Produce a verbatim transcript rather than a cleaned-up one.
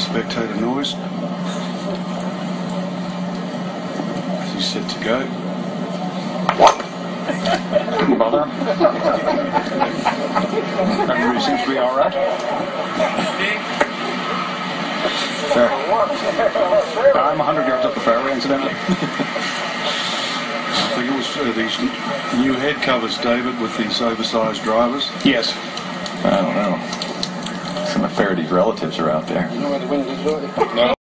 spectator noise. He's set to go. Didn't bother. Everybody seems to be all right. Fair. I'm one hundred yards up the fairway, incidentally. I think it was uh, these new head covers, David, with these oversized drivers. Yes. I don't know. Some of Faraday's relatives are out there. You know where the wind is,